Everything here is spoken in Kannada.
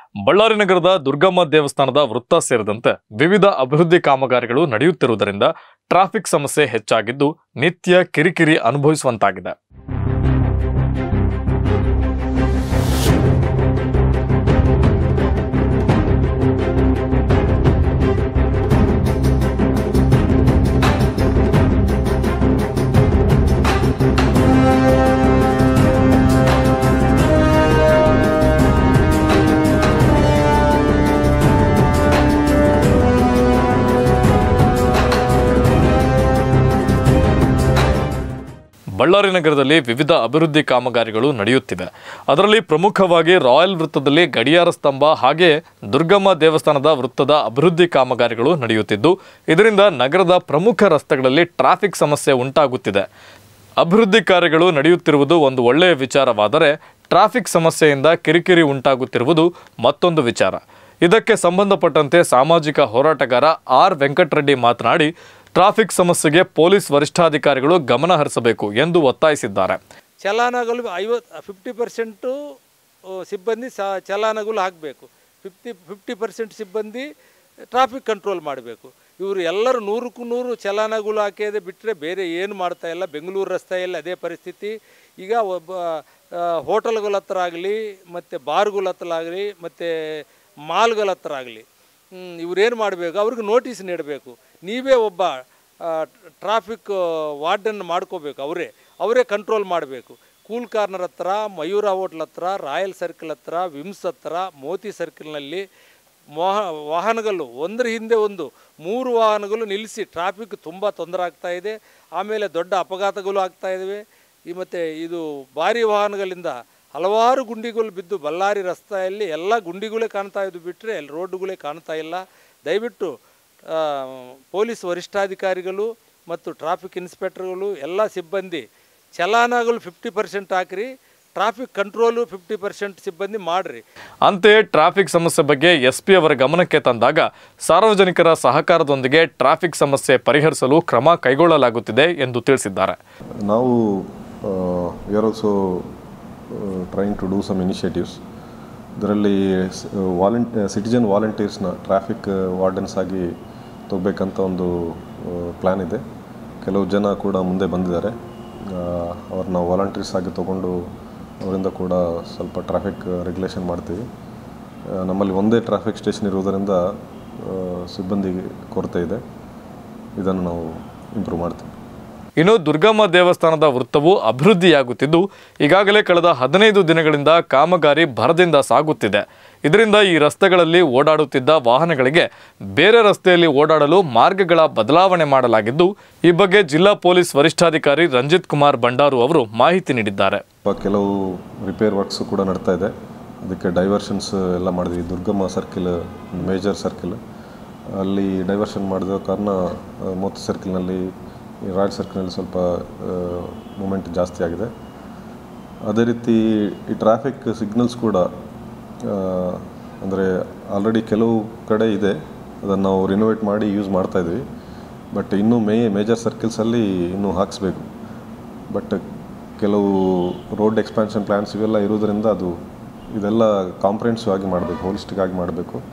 ಬಳ್ಳಾರಿ ನಗರದ ದುರ್ಗಮ್ಮ ದೇವಸ್ಥಾನದ ವೃತ್ತ ಸೇರಿದಂತೆ ವಿವಿಧ ಅಭಿವೃದ್ಧಿ ಕಾಮಗಾರಿಗಳು ನಡೆಯುತ್ತಿರುವುದರಿಂದ ಟ್ರಾಫಿಕ್ ಸಮಸ್ಯೆ ಹೆಚ್ಚಾಗಿದ್ದು ನಿತ್ಯ ಕಿರಿಕಿರಿ ಅನುಭವಿಸುವಂತಾಗಿದೆ. ಬಳ್ಳಾರಿ ನಗರದಲ್ಲಿ ವಿವಿಧ ಅಭಿವೃದ್ಧಿ ಕಾಮಗಾರಿಗಳು ನಡೆಯುತ್ತಿವೆ. ಅದರಲ್ಲಿ ಪ್ರಮುಖವಾಗಿ ರಾಯಲ್ ವೃತ್ತದಲ್ಲಿ ಗಡಿಯಾರ ಸ್ತಂಭ ಹಾಗೆ ದುರ್ಗಮ್ಮ ದೇವಸ್ಥಾನದ ವೃತ್ತದ ಅಭಿವೃದ್ಧಿ ಕಾಮಗಾರಿಗಳು ನಡೆಯುತ್ತಿದ್ದು ಇದರಿಂದ ನಗರದ ಪ್ರಮುಖ ರಸ್ತೆಗಳಲ್ಲಿ ಟ್ರಾಫಿಕ್ ಸಮಸ್ಯೆ ಉಂಟಾಗುತ್ತಿದೆ. ಅಭಿವೃದ್ಧಿ ಕಾರ್ಯಗಳು ನಡೆಯುತ್ತಿರುವುದು ಒಂದು ಒಳ್ಳೆಯ ವಿಚಾರವಾದರೆ ಟ್ರಾಫಿಕ್ ಸಮಸ್ಯೆಯಿಂದ ಕಿರಿಕಿರಿ ಉಂಟಾಗುತ್ತಿರುವುದು ಮತ್ತೊಂದು ವಿಚಾರ. ಇದಕ್ಕೆ ಸಂಬಂಧಪಟ್ಟಂತೆ ಸಾಮಾಜಿಕ ಹೋರಾಟಗಾರ ಆರ್ ವೆಂಕಟರೆಡ್ಡಿ ಮಾತನಾಡಿ ಟ್ರಾಫಿಕ್ ಸಮಸ್ಯೆಗೆ ಪೊಲೀಸ್ ವರಿಷ್ಠಾಧಿಕಾರಿಗಳು ಗಮನ ಹರಿಸಬೇಕು ಎಂದು ಒತ್ತಾಯಿಸಿದ್ದಾರೆ. ಚಲಾನಗಳು 50% ಸಿಬ್ಬಂದಿ ಚಲಾನಗಳು ಹಾಕಬೇಕು, 50% ಸಿಬ್ಬಂದಿ ಟ್ರಾಫಿಕ್ ಕಂಟ್ರೋಲ್ ಮಾಡಬೇಕು. ಇವರು ಎಲ್ಲರೂ 100ಕ್ಕೂ 100 ಚಲಾನಗಳು ಹಾಕಿದೆ ಬಿಟ್ಟರೆ ಬೇರೆ ಏನು ಮಾಡ್ತಾಯಿಲ್ಲ. ಬೆಂಗಳೂರು ರಸ್ತೆಯಲ್ಲಿ ಅದೇ ಪರಿಸ್ಥಿತಿ. ಈಗ ಒಬ್ಬ ಹೋಟೆಲ್ಗಳ ಹತ್ರ ಆಗಲಿ ಮತ್ತು ಬಾರ್ಗಳ ಹತ್ರ ಆಗಲಿ ಮತ್ತು ಮಾಲ್ಗಳ ಹತ್ರ ಆಗಲಿ ಇವರೇನು ಮಾಡಬೇಕು, ಅವ್ರಿಗೆ ನೋಟಿಸ್ ನೀಡಬೇಕು. ನೀವೇ ಒಬ್ಬ ಟ್ರಾಫಿಕ್ ವಾರ್ಡನ್ನು ಮಾಡ್ಕೋಬೇಕು. ಅವರೇ ಕಂಟ್ರೋಲ್ ಮಾಡಬೇಕು. ಕೂಲ್ ಕಾರ್ನರ್ ಹತ್ರ, ಮಯೂರ ಹೋಟ್ಲ್ ಹತ್ರ, ರಾಯಲ್ ಸರ್ಕಲ್ ಹತ್ರ, ವಿಮ್ಸ್ ಹತ್ರ, ಮೋತಿ ಸರ್ಕಲ್ನಲ್ಲಿ ವಾಹನಗಳು ಒಂದರ ಹಿಂದೆ ಒಂದು 3 ವಾಹನಗಳು ನಿಲ್ಲಿಸಿ ಟ್ರಾಫಿಕ್ ತುಂಬ ತೊಂದರೆ ಆಗ್ತಾಯಿದೆ. ಆಮೇಲೆ ದೊಡ್ಡ ಅಪಘಾತಗಳು ಆಗ್ತಾಯಿದ್ದಾವೆ. ಮತ್ತು ಇದು ಭಾರಿ ವಾಹನಗಳಿಂದ ಹಲವಾರು ಗುಂಡಿಗಳು ಬಿದ್ದು ಬಳ್ಳಾರಿ ರಸ್ತೆಯಲ್ಲಿ ಎಲ್ಲ ಗುಂಡಿಗಳೇ ಕಾಣ್ತಾ ಇದ್ದು ಬಿಟ್ಟರೆ ಅಲ್ಲಿ ರೋಡ್ಗಳೇ ಕಾಣ್ತಾ ಇಲ್ಲ. ದಯವಿಟ್ಟು ಪೊಲೀಸ್ ವರಿಷ್ಠಾಧಿಕಾರಿಗಳು ಮತ್ತು ಟ್ರಾಫಿಕ್ ಇನ್ಸ್ಪೆಕ್ಟರ್ಗಳು ಎಲ್ಲ ಸಿಬ್ಬಂದಿ ಚಲಾನಗಳು 50% ಹಾಕ್ರಿ, ಟ್ರಾಫಿಕ್ ಕಂಟ್ರೋಲು 50% ಸಿಬ್ಬಂದಿ ಮಾಡಿರಿ. ಅಂತೆಯೇ ಟ್ರಾಫಿಕ್ ಸಮಸ್ಯೆ ಬಗ್ಗೆ ಎಸ್ಪಿ ಅವರ ಗಮನಕ್ಕೆ ತಂದಾಗ ಸಾರ್ವಜನಿಕರ ಸಹಕಾರದೊಂದಿಗೆ ಟ್ರಾಫಿಕ್ ಸಮಸ್ಯೆ ಪರಿಹರಿಸಲು ಕ್ರಮ ಕೈಗೊಳ್ಳಲಾಗುತ್ತಿದೆ ಎಂದು ತಿಳಿಸಿದ್ದಾರೆ. ನಾವು trying to do some initiatives. ಇದರಲ್ಲಿ ಸಿಟಿಜನ್ ವಾಲಂಟಿಯರ್ಸ್ನ ಟ್ರಾಫಿಕ್ ವಾರ್ಡನ್ಸ್ ಆಗಿ ತಗೋಬೇಕಂತ ಒಂದು ಪ್ಲ್ಯಾನ್ ಇದೆ. ಕೆಲವು ಜನ ಕೂಡ ಮುಂದೆ ಬಂದಿದ್ದಾರೆ. ಅವ್ರನ್ನ ವಾಲಂಟಿಯರ್ಸ್ ಆಗಿ ತೊಗೊಂಡು ಅವರಿಂದ ಕೂಡ ಸ್ವಲ್ಪ ಟ್ರಾಫಿಕ್ ರೆಗ್ಯುಲೇಷನ್ ಮಾಡ್ತೀವಿ. ನಮ್ಮಲ್ಲಿ ಒಂದೇ ಟ್ರಾಫಿಕ್ ಸ್ಟೇಷನ್ ಇರುವುದರಿಂದ ಸಿಬ್ಬಂದಿ ಕೊರತೆ ಇದೆ. ಇದನ್ನು ನಾವು ಇಂಪ್ರೂವ್ ಮಾಡ್ತೀವಿ. ಇನ್ನು ದುರ್ಗಮ್ಮ ದೇವಸ್ಥಾನದ ವೃತ್ತವು ಅಭಿವೃದ್ಧಿಯಾಗುತ್ತಿದ್ದು ಈಗಾಗಲೇ ಕಳೆದ 15 ದಿನಗಳಿಂದ ಕಾಮಗಾರಿ ಭರದಿಂದ ಸಾಗುತ್ತಿದೆ. ಇದರಿಂದ ಈ ರಸ್ತೆಗಳಲ್ಲಿ ಓಡಾಡುತ್ತಿದ್ದ ವಾಹನಗಳಿಗೆ ಬೇರೆ ರಸ್ತೆಯಲ್ಲಿ ಓಡಾಡಲು ಮಾರ್ಗಗಳ ಬದಲಾವಣೆ ಮಾಡಲಾಗಿದ್ದು ಈ ಬಗ್ಗೆ ಜಿಲ್ಲಾ ಪೊಲೀಸ್ ವರಿಷ್ಠಾಧಿಕಾರಿ ರಂಜಿತ್ ಕುಮಾರ್ ಬಂಡಾರು ಅವರು ಮಾಹಿತಿ ನೀಡಿದ್ದಾರೆ. ಕೆಲವು ರಿಪೇರ್ ವರ್ಕ್ಸ್ ಕೂಡ ನಡ್ತಾ ಇದೆ. ಅದಕ್ಕೆ ಡೈವರ್ಷನ್ಸ್ ಎಲ್ಲ ಮಾಡಿದ್ವಿ. ದುರ್ಗಮ್ಮ ಸರ್ಕಿಲ್ ಮೇಜರ್ ಸರ್ಕಿಲ್ ಅಲ್ಲಿ ಡೈವರ್ಷನ್ ಮಾಡಿದ ಕಾರಣ ಮೋತಿ ಸರ್ಕಿಲ್ನಲ್ಲಿ ರಾಯಲ್ ಸರ್ಕಲ್ನಲ್ಲಿ ಸ್ವಲ್ಪ ಮೂಮೆಂಟ್ ಜಾಸ್ತಿ ಆಗಿದೆ. ಅದೇ ರೀತಿ ಈ ಟ್ರಾಫಿಕ್ ಸಿಗ್ನಲ್ಸ್ ಕೂಡ ಅಂದರೆ ಆಲ್ರೆಡಿ ಕೆಲವು ಕಡೆ ಇದೆ, ಅದನ್ನು ನಾವು ರಿನೋವೇಟ್ ಮಾಡಿ ಯೂಸ್ ಮಾಡ್ತಾಯಿದ್ವಿ. ಬಟ್ ಇನ್ನೂ ಮೇಜರ್ ಸರ್ಕಲ್ಸಲ್ಲಿ ಇನ್ನೂ ಹಾಕಿಸ್ಬೇಕು. ಬಟ್ ಕೆಲವು ರೋಡ್ ಎಕ್ಸ್ಪ್ಯಾನ್ಷನ್ ಪ್ಲ್ಯಾನ್ಸ್ ಇವೆಲ್ಲ ಇರೋದರಿಂದ ಇದೆಲ್ಲ ಕಾಂಪ್ರಿಹೆನ್ಸಿವ್ ಆಗಿ ಮಾಡಬೇಕು, ಹೋಲಿಸ್ಟಿಕ್ ಆಗಿ ಮಾಡಬೇಕು.